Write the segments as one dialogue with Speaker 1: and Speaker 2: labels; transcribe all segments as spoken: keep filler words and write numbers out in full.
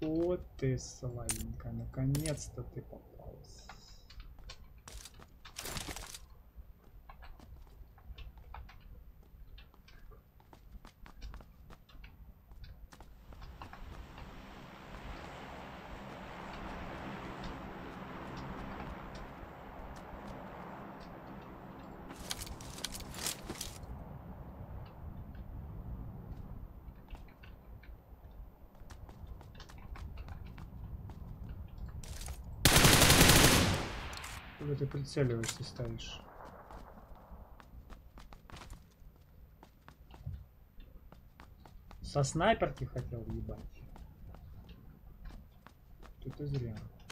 Speaker 1: Вот ты, славенька, наконец-то ты попался. Куда ты прицеливаешься, ставишь? Со снайперки хотел ебать. Тут и зря.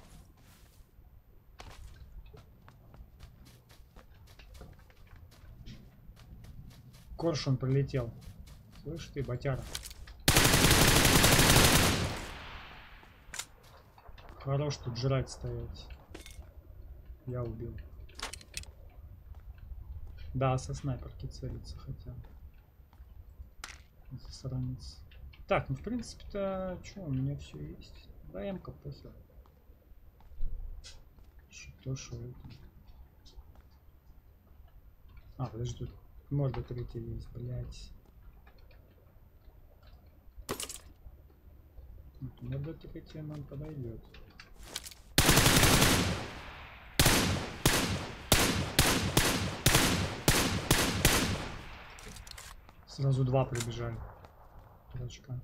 Speaker 1: Коршун прилетел. Слышь ты, ботяра. Хорош тут жрать стоять. Я убил. Да, со снайперки целиться хотел. Засранец. Так, ну в принципе-то, что, у меня все есть. Да, эмка похер. Что, что это? А, подожди, тут морда третья есть, блять. Вот, морда третья нам подойдет. Сразу два прибежали. Дурачка.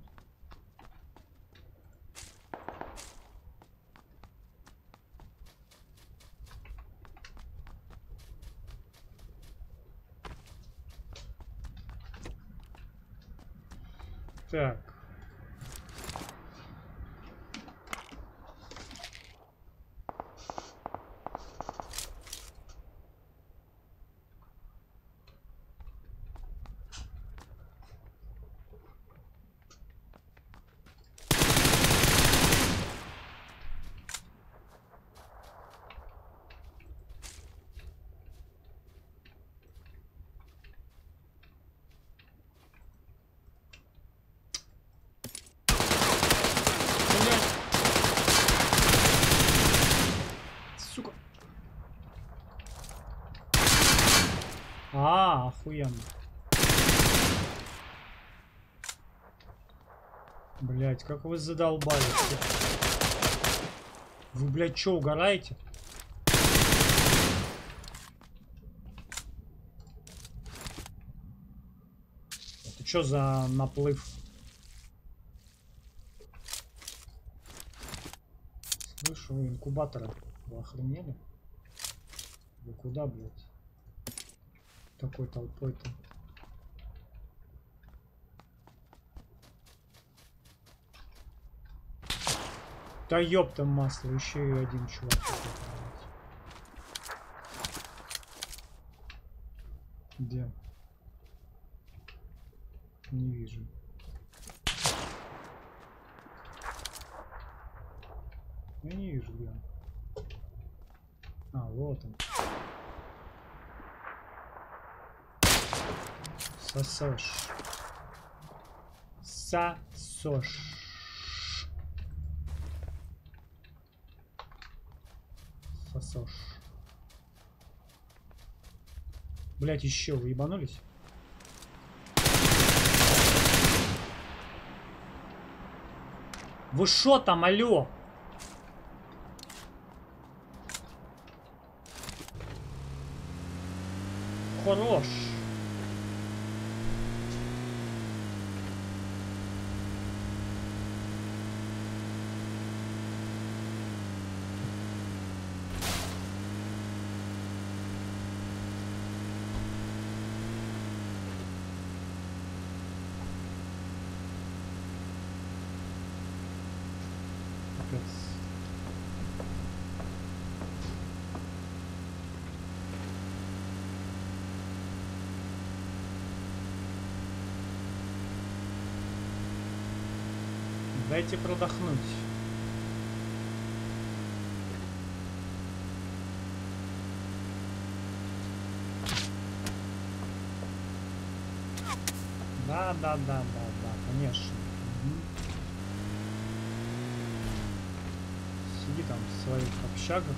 Speaker 1: Так. А, охуенно. Блять, как вы задолбали. Вы, блядь, что, угораете? Это что за наплыв? Слышу, вы инкубаторы. Вы охренели? Вы куда, блядь? Такой толпой-то. Да ёпта масло, еще и один чувак. Где? Не вижу. Я не вижу, где он. А, вот он. Сосешь. Сосешь. Сосешь. Блять, еще вы ебанулись? Вы шо там, алё? Хорош. Дайте продохнуть. Да, да, да, да, да, конечно. Угу. сиди там в своих общагах.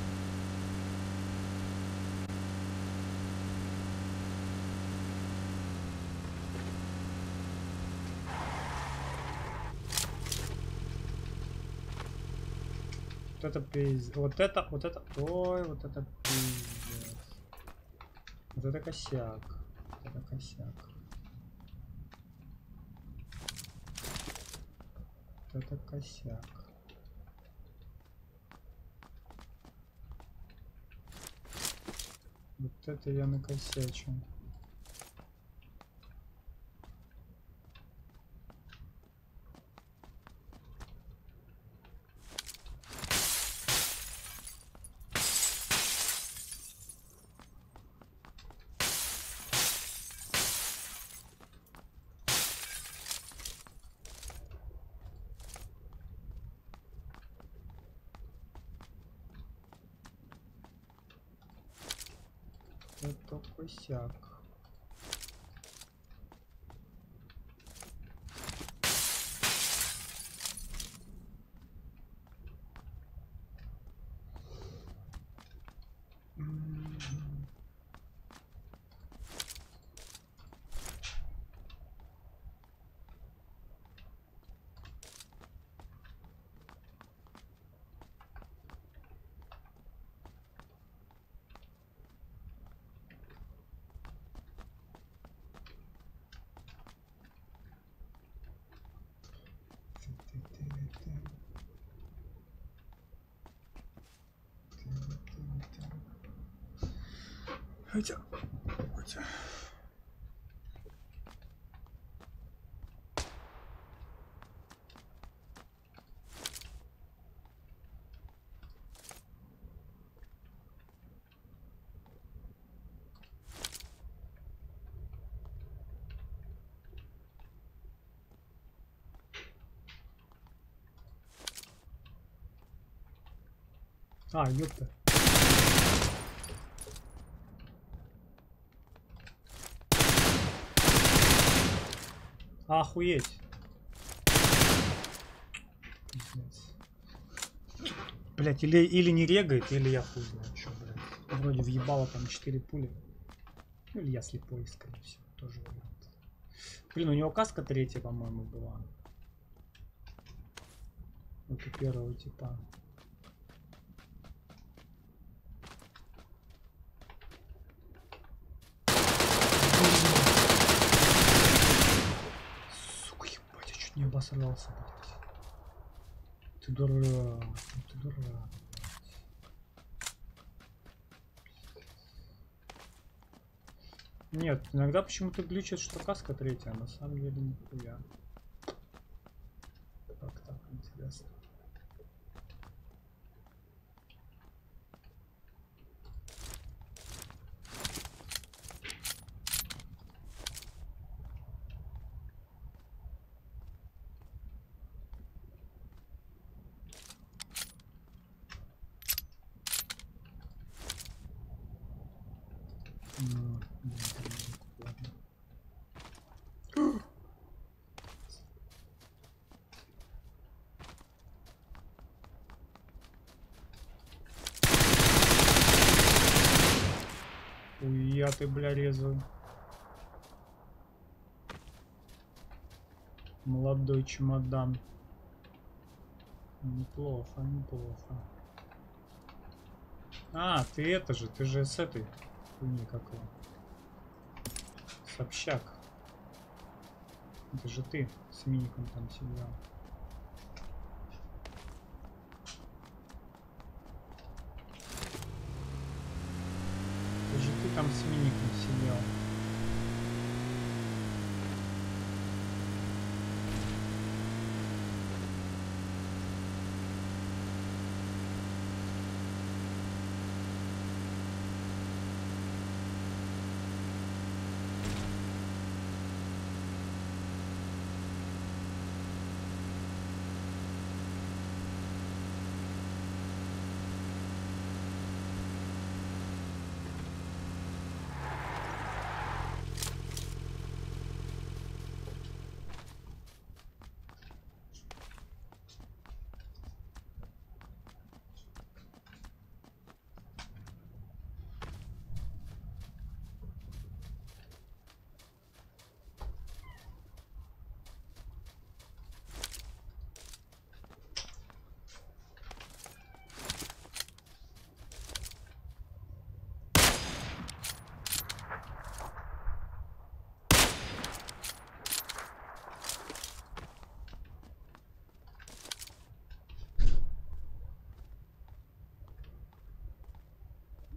Speaker 1: Вот это пиздец. Вот это, вот это. Ой, вот это пиздец. Вот это косяк. Вот это косяк. Вот это косяк. Вот это я накосячил. Это косяк. Хотя, хотя. А, ёпта. Охуеть. Пиздец. Блять, или, или не регает, или я хуй знаю, что, блядь. Вроде въебало там четыре пули. Ну, или я слепой, скорее всего, тоже вариант. Блин, у него каска третья, по-моему, была. Вот у первого типа. Сука, ебать, я чуть не обосрался, блядь. Ты дурак, ты дурак. Нет, иногда почему-то глючит, что каска третья, а на самом деле нихуя. Как так, интересно. Ну, ладно. Уя ты, бля, резвый. Молодой чемодан. Неплохо, неплохо. А, ты это же, ты же с этой хуйни какой. Сообщак. Это же ты с миником там сидел. Это же ты там с миником сидел.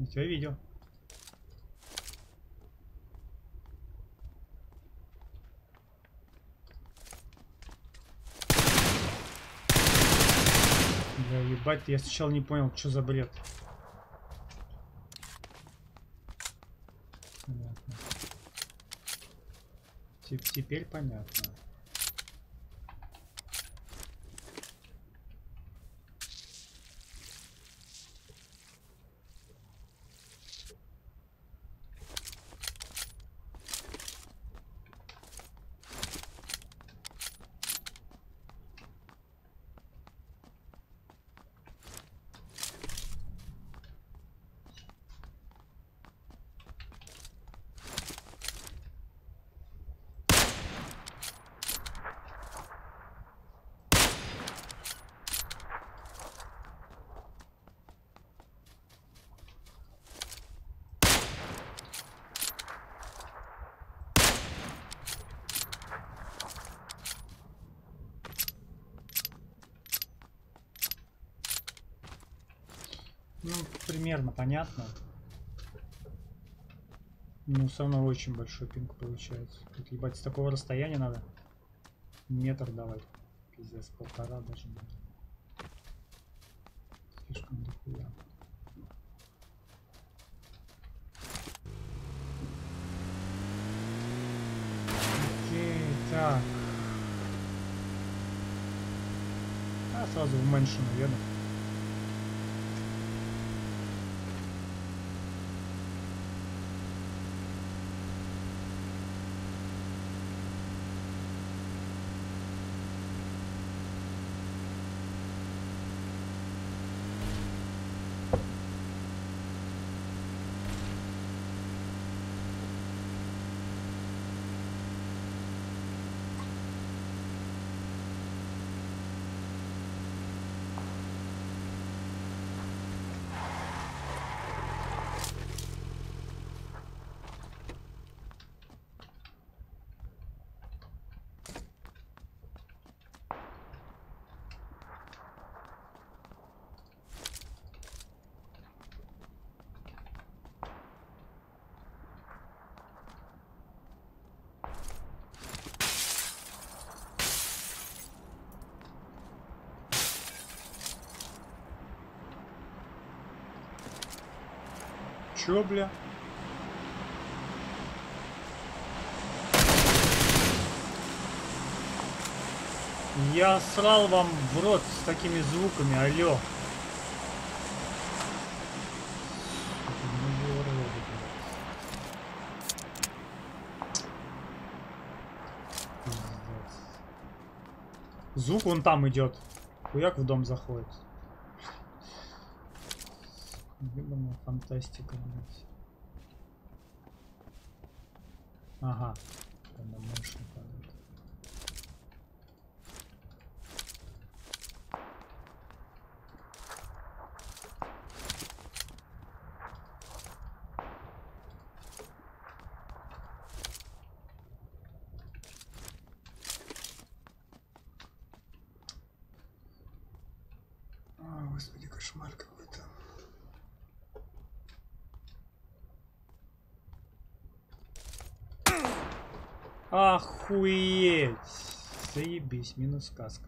Speaker 1: Я тебя видел. Да ебать, я сначала не понял, что за бред. Понятно. Теперь понятно. Ну, примерно понятно. Но все равно очень большой пинг получается. Тут, ебать, с такого расстояния надо метр давать. Пиздец, полтора даже. Слишком дохуя. Окей, так. А сразу в меншину еду. Чё, бля? Я срал вам в рот с такими звуками, алё. Звук вон там идет. Хуяк в дом заходит. Ебаная фантастика, блядь. Ага. Там на мышь падает. О, господи, кошмар какой-то. Охуеть! Заебись, минус сказка.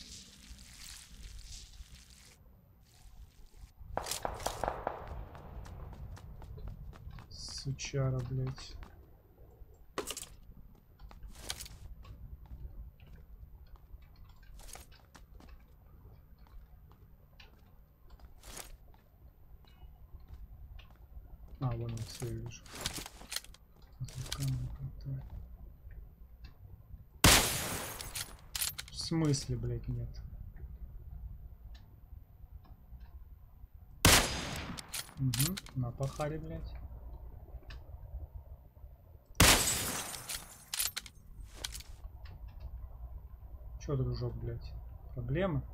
Speaker 1: Сучара, блядь. А, вон он, все вижу. В смысле, блядь, нет? Угу, на пахаре, блядь. Чё, дружок, блядь? Проблемы?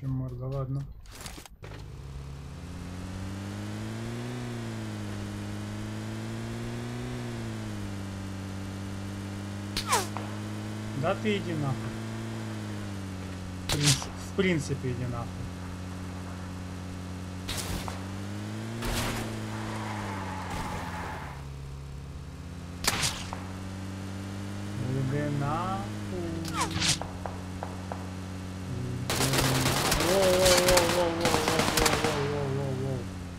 Speaker 1: Вообще морда, ладно. Да ты иди нахуй. В принципе, в принципе иди нахуй. Иди нахуй. Воу-воу-воу-воу-воу-воу-воу-воу-воу-воу.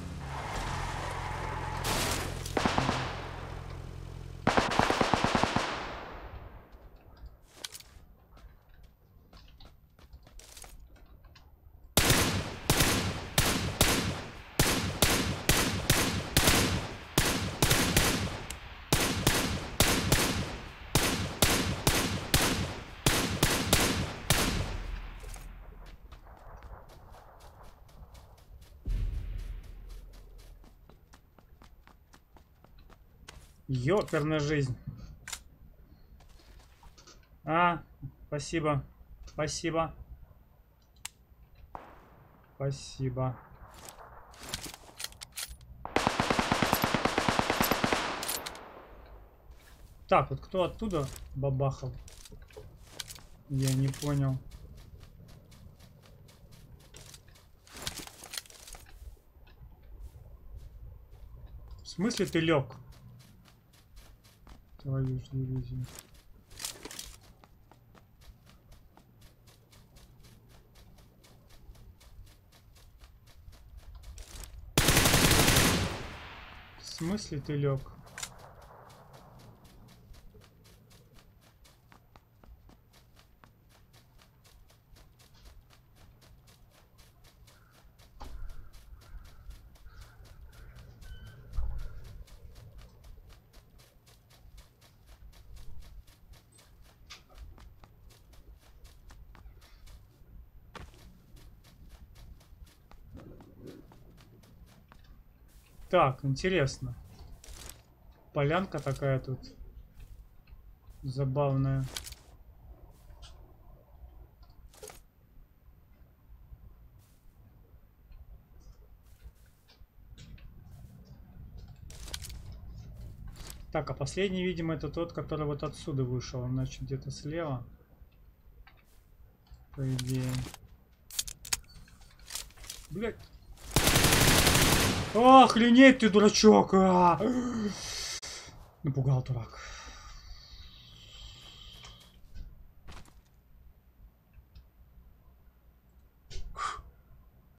Speaker 1: Ёперная жизнь. А, спасибо. Спасибо. Спасибо. Так, вот кто оттуда бабахал? Я не понял. В смысле ты лег? Твою ж дивизию. В смысле ты лег? Так, интересно. Полянка такая тут забавная. Так, а последний, видимо, это тот, который вот отсюда вышел. Он, значит, где-то слева. По идее. Блять. Охренеть ты, дурачок! А! Напугал, дурак.